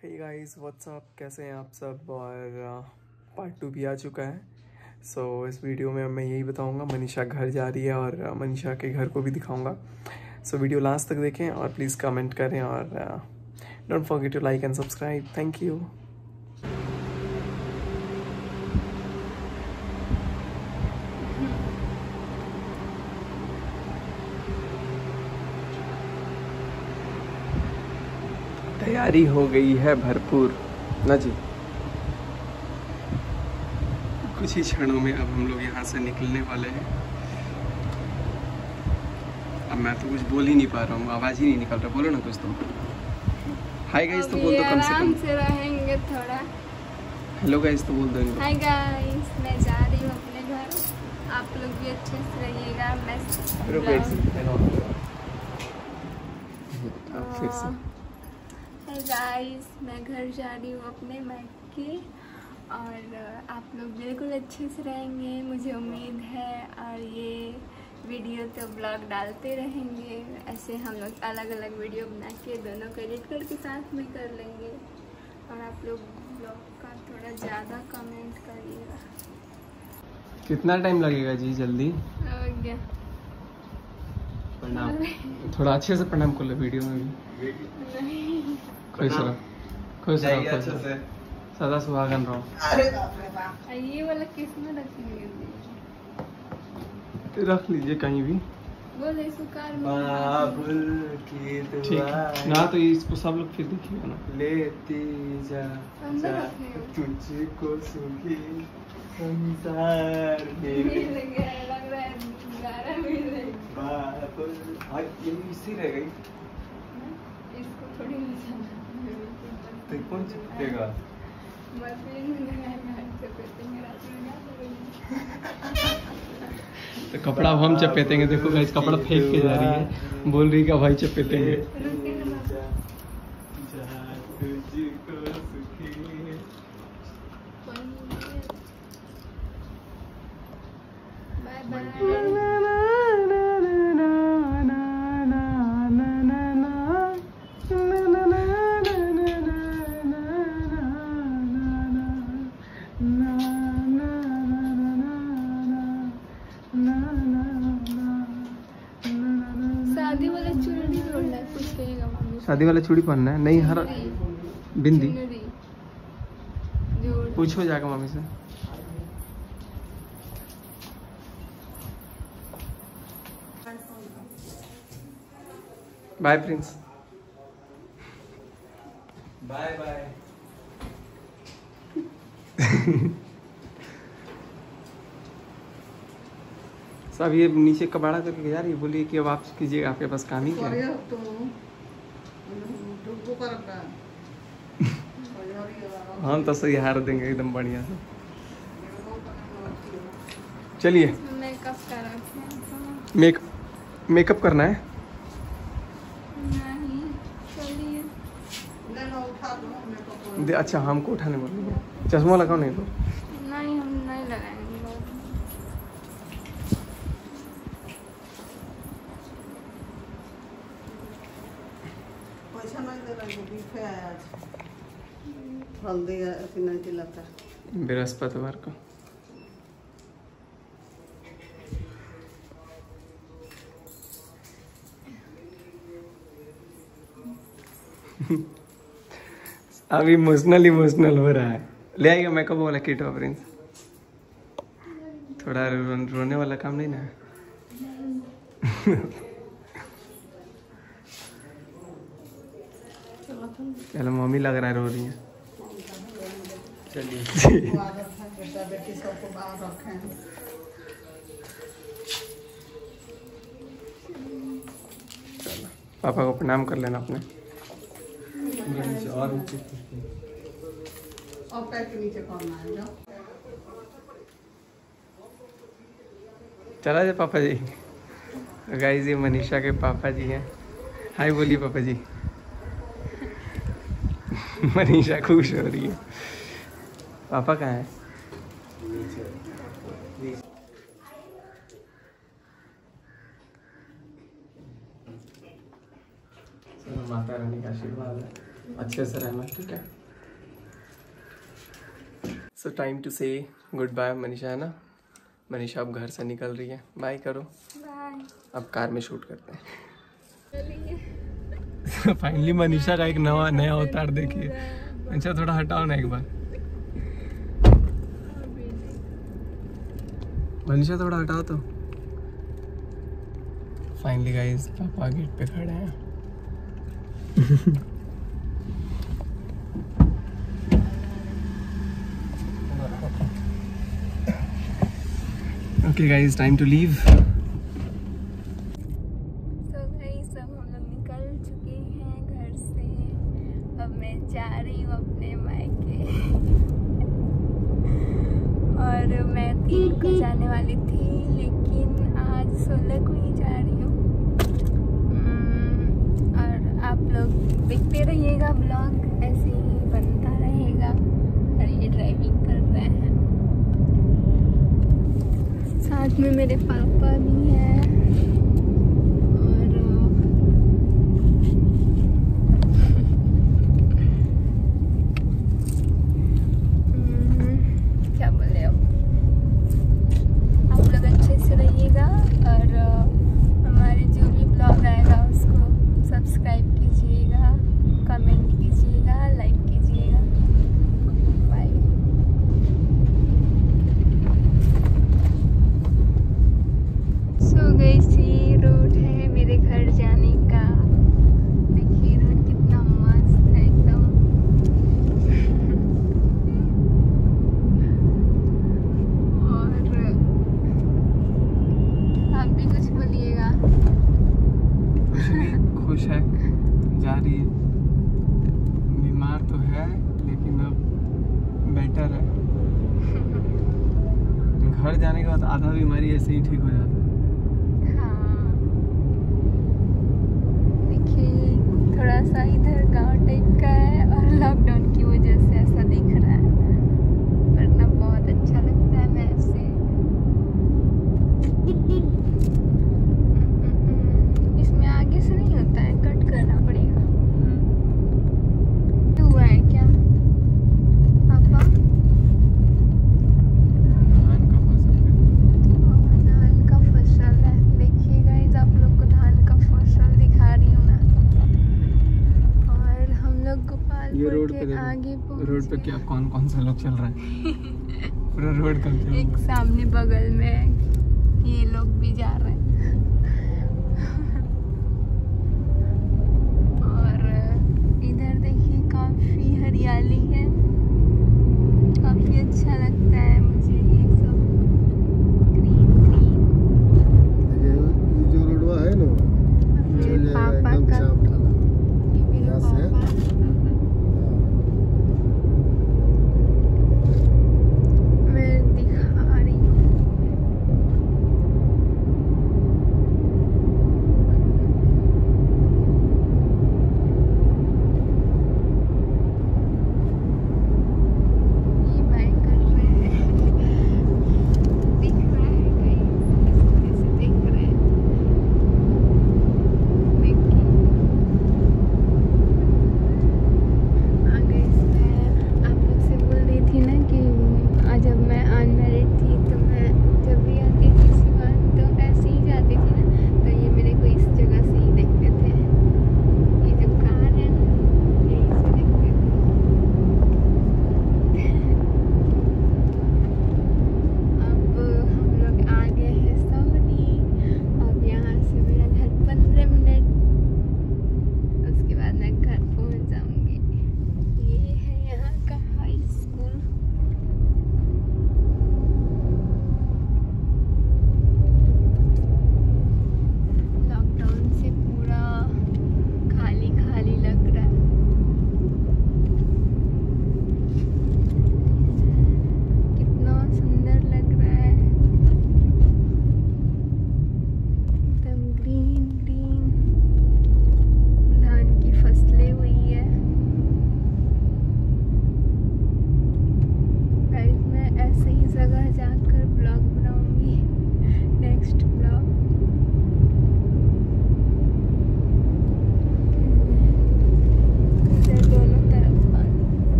Hey guys what's up, कैसे हैं आप सब। और पार्ट 2 भी आ चुका है। इस वीडियो में मैं यही बताऊंगा, मनीषा घर जा रही है और मनीषा के घर को भी दिखाऊंगा। वीडियो लास्ट तक देखें और प्लीज़ कमेंट करें और don't forget to like and subscribe. Thank you. तैयारी हो गई है भरपूर ना जी। कुछ ही क्षणों में अब हम लोग यहाँ से निकलने वाले हैं। अब मैं तो कुछ बोल ही नहीं पा रहा हूँ, आवाज़ ही नहीं निकल रहा। बोलो ना कुछ तो। हाय गाइस तो बोल दो कम से कम। से रहेंगे थोड़ा। हेलो गाइस तो बोल दो इनको। हाय गाइस, मैं जा रही हूँ अपने घर। आप लोग भी अच्छे से रहिएगा। मैं फिर से हाय गाइस, मैं घर जा रही हूँ अपने मायके और आप लोग बिल्कुल अच्छे से रहेंगे, मुझे उम्मीद है। और ये वीडियो तो ब्लॉग डालते रहेंगे, ऐसे हम लोग अलग अलग वीडियो बना के दोनों को एडिट करके साथ में कर लेंगे। और आप लोग ब्लॉग का थोड़ा ज़्यादा कमेंट करिएगा। कितना टाइम लगेगा जी? जल्दी हो गया। प्रणाम। थोड़ा अच्छे से प्रणाम कर लो वीडियो में भी। खुश रहो, खुश रहो, खुश रहो, सदा सुहागन रहो। ये वाला किसमें रखेंगे? रख लीजिए कहीं भी। बोले सुकार ठीक ना, तो इसको सब लोग फिर देखिएगा ना। लेती जा तुझको सुखी संसार लग रहा है 11 मिनट। ये इसी रह गई। इसको थोड़ी तो कौन चपेगा? मशीन में लगाएगा, चपेटेंगे रात में। तो कपड़ा हम चपेटेंगे। देखो गाइस, कपड़ा फेंक के जा रही है, बोल रही का भाई चपेटेंगे। Bye bye. शादी वाला चूड़ी तोड़ना है, कुछ कहेगा मम्मी। शादी वाला चूड़ी पहनना है? नहीं, हर बिंदी पूछो जाकर मम्मी से। Bye Prince, bye bye. सब ये नीचे कबाड़ा करके जा रही है। बोलिए कि अब आप कीजिएगा, आपके पास काम ही क्या है? हम तो सही हार देंगे एकदम बढ़िया से। चलिए मेकअप करना है। नहीं, चलिए। अच्छा, हमको उठाने बोलेंगे। चश्मा लगाओ नहीं तो। नहीं, हम नहीं लगाएंगे। बृहस्पतिवार को अब इमोशनल हो रहा है। ले आएगा मेकअप वाला किट प्रिंस। थोड़ा रोने वाला काम नहीं ना। चलो, मम्मी लग रहा है रो रही है। चलिए चलो, पापा को प्रणाम कर लेना अपने। और चला जाए पापा जी। गाइस, ये मनीषा के पापा जी हैं। हाय बोलिए पापा जी। मनीषा खुश हो रही है। पापा कहाँ है? माता रानी का आशीर्वाद है। अच्छे से रहना, ठीक है। So time to say good bye Manisha, है ना। मनीषा अब घर से निकल रही है, बाय करो। बाय। अब कार में शूट करते हैं। फाइनली मनीषा का एक नया अवतार देखिए। अच्छा थोड़ा हटाओ ना एक बार, मनीषा थोड़ा हटाओ तो। फाइनली गाइस पापा गेट पे खड़े हैं। Okay guys, time to leave. So guys अब हम लोग निकल चुके हैं घर से। अब मैं जा रही हूँ अपने मायके। और मैं 3 को जाने वाली थी, लेकिन आज 16 को ही जा रही हूँ। और आप लोग देखते रहिएगा, ब्लॉग ऐसे ही बनता रहेगा। और ये ड्राइविंग कर रहे हैं, साथ में मेरे पापा भी हैं। और क्या बोले, अब आप लोग अच्छे से रहिएगा। और हमारे जो भी ब्लॉग आएगा उसको सब्सक्राइब कीजिएगा, कमेंट कीजिएगा, लाइक कीजिएगा। बाय। सो गाइस ये रोड है मेरे घर जाने का। देखिए रोड कितना मस्त है एकदम। और आप भी कुछ बोलिएगा। खुश है, जा रही है। बीमार तो है लेकिन अब बेटर है। घर जाने के बाद आधा बीमारी ऐसे ही ठीक हो जाता है। हाँ देखिए थोड़ा सा इधर गांव टाइप का है और लॉकडाउन की वजह से ऐसा दिख रहा है, वरना बहुत अच्छा लगता है। मैं ऐसे इसमें आगे से नहीं होता है, कट करना पड़ेगा। हुआ है क्या पापा? धान का फसल है। देखिए गाइस आप लोग को धान का फसल दिखा रही हूँ मैं। और हम लोग गोपालपुर के आगे रोड पे क्या कौन कौन से लोग चल रहे हैं? पूरा रोड कंफ्यूज। एक सामने बगल में ये लोग भी जा रहे हैं। और इधर देखिए काफी हरियाली है, काफी अच्छा लगता है मुझे ये सब ग्रीन ग्रीन। ये जो रोडवा है ना, मेरे पापा का, ये मेरे यहाँ से? पापा। मैं दिखा रही हूँ।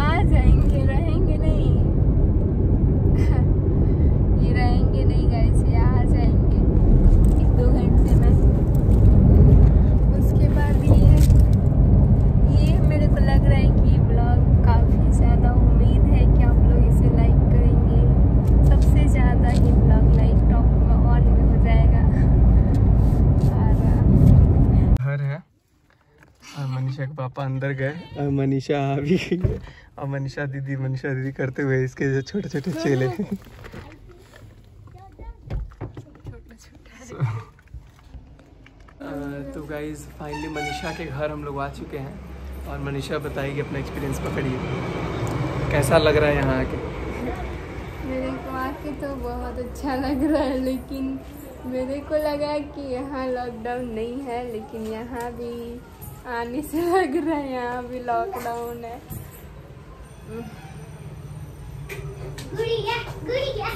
आ जाएंगे, रहेंगे नहीं। ये रहेंगे नहीं गाइस, ये आ जाएंगे 1-2 घंटे में। उसके बाद ये मेरे को लग रहा है कि ब्लॉग काफ़ी ज़्यादा उम्मीद है कि आप लोग इसे लाइक करेंगे। सबसे ज़्यादा ये ब्लॉग लाइक टॉप में ऑन में हो जाएगा। और घर है और मनीषा के पापा अंदर गए और मनीषा आ भी गई और मनीषा दीदी करते हुए इसके जो छोटे छोटे चेले। तो गाइज फाइनली मनीषा के घर हम लोग आ चुके हैं और मनीषा बताएगी अपना एक्सपीरियंस। पकड़िए, कैसा लग रहा है यहाँ आके? मेरे को आके तो बहुत अच्छा लग रहा है, लेकिन मेरे को लगा कि यहाँ लॉकडाउन नहीं है, लेकिन यहाँ भी आने से लग रहा है यहाँ भी लॉकडाउन है। गुड़िया, गुड़िया।